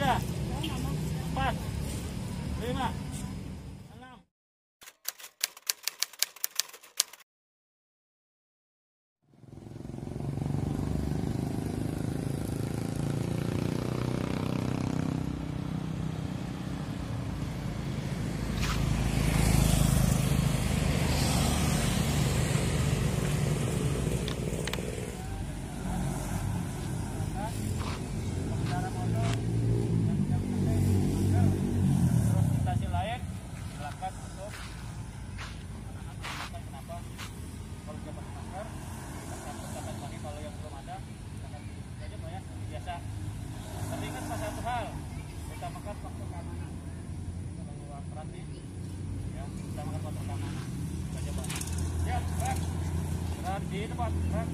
3, 4, 5, 6. Di tempat, Pak.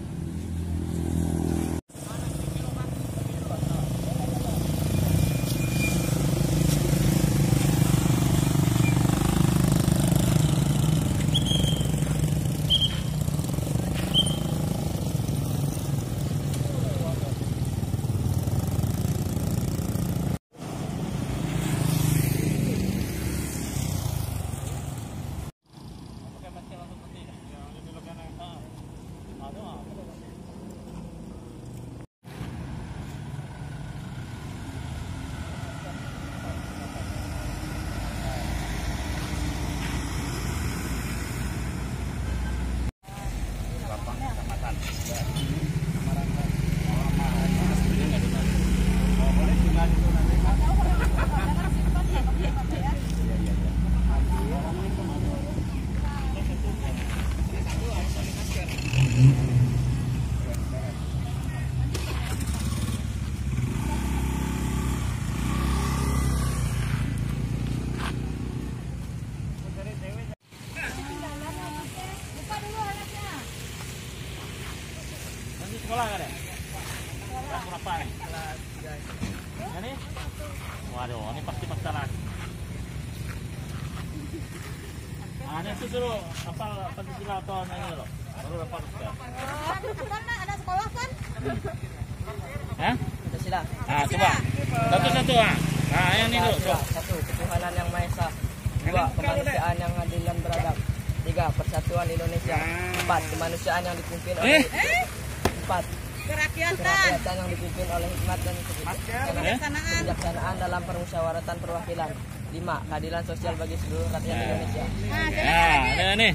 Sekolah nggak ada? Kelas berapa nih? Ini? Waduh, ini pasti pasaran. Ini suruh hafal Pancasila atau nyanyi loh. Baru hafal sudah. Ada sekolah kan? Hah? Pancasila. Ah, coba. Satu-satu ah. Nah, yang ini dulu. Satu, ketuhanan yang Maha Esa. Dua, kemanusiaan yang adil dan beradab. Tiga, persatuan Indonesia. Empat, kemanusiaan yang dipimpin oleh kerakyatan yang dipimpin oleh hikmat dan kebijaksanaan dalam permusyawaratan perwakilan. 5. Keadilan sosial bagi seluruh rakyat Indonesia. Nah, nih.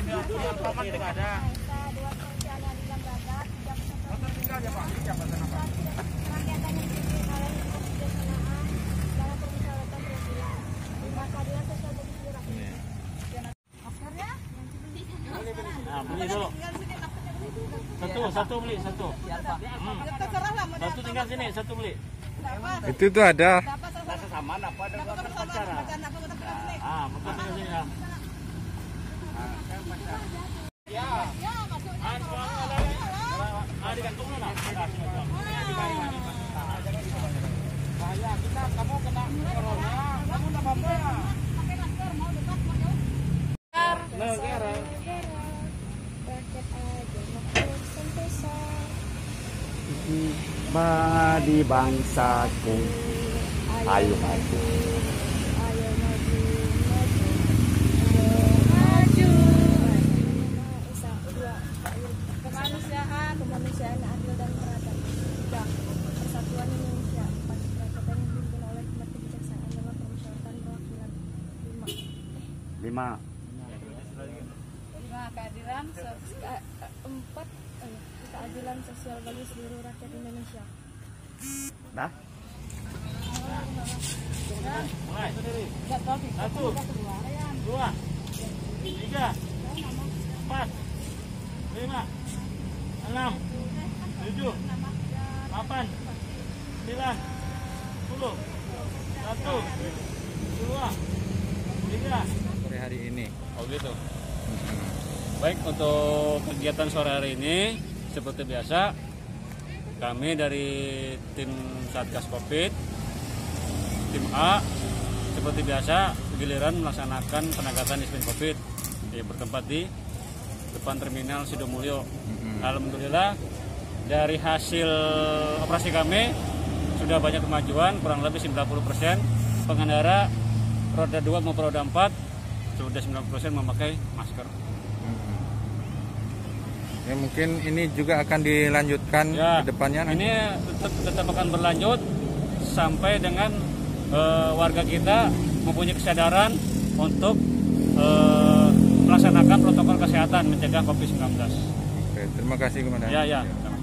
Nah, beli dulu. Satu beli, satu. Satu tinggal sini, satu beli. Itu tuh ada. Rasa sama apa ada pacaran. Ah, betul tinggal sini ya. Ya. Di kantung mana? Bahaya kita, kamu kena corona, kamu enggak apa-apa. Pakai masker, mau dekat mau jauh. Negara. Di bangsaku, ayo maju. Kemanusiaan yang adil dan beradab. 3. Persatuan Indonesia. 4. Kerakyatan yang dipimpin oleh hikmat kebijaksanaan dalam permusyawaratan perwakilan. 5. 5. Keadilan sosial bagi seluruh rakyat Indonesia. Dah. Mulai. 1, 2, 3, 4, 5, 6, 7, 8, 9, 10, 1, 2, 3. Sore hari ini. Oh gitu. Baik, untuk kegiatan sore hari ini seperti biasa kami dari tim Satgas Covid, tim A, seperti biasa giliran melaksanakan penegakan disiplin Covid yang bertempat di depan terminal Sidomulyo. Alhamdulillah dari hasil operasi kami sudah banyak kemajuan, kurang lebih 90%. Pengendara roda 2 maupun roda 4 sudah 90% memakai masker. Ya mungkin ini juga akan dilanjutkan Ya, ke depannya. ini tetap akan berlanjut sampai dengan warga kita mempunyai kesadaran untuk melaksanakan protokol kesehatan mencegah COVID-19. Oke, terima kasih Komandan. Ya.